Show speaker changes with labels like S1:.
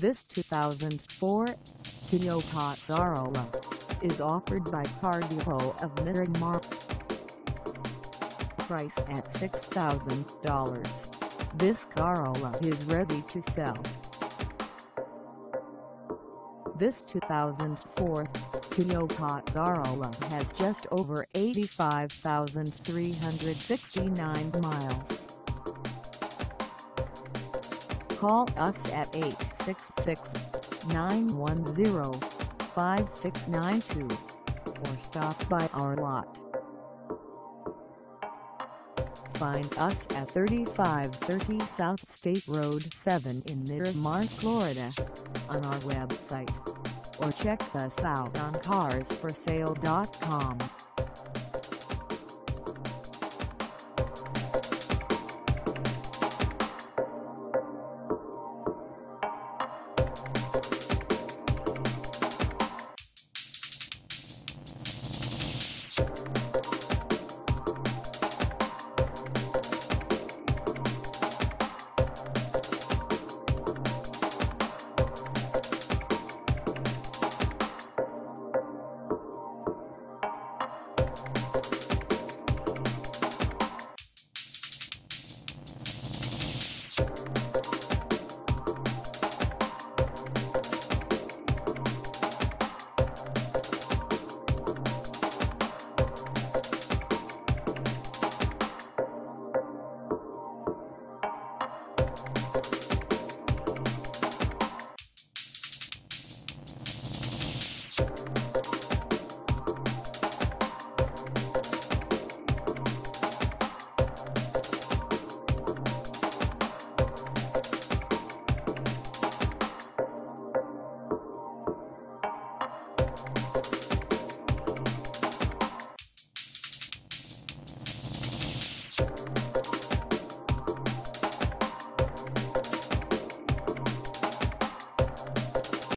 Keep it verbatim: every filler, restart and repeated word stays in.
S1: This two thousand four Toyota Corolla is offered by Car Depot of Miramar. Price at six thousand dollars. This Corolla is ready to sell. This two thousand four Toyota Corolla has just over eighty-five thousand three hundred sixty-nine miles. Call us at eight six six, nine one zero, five six nine two or stop by our lot. Find us at thirty-five thirty South State Road seven in Miramar, Florida, on our website, or check us out on cars for sale dot com.
S2: You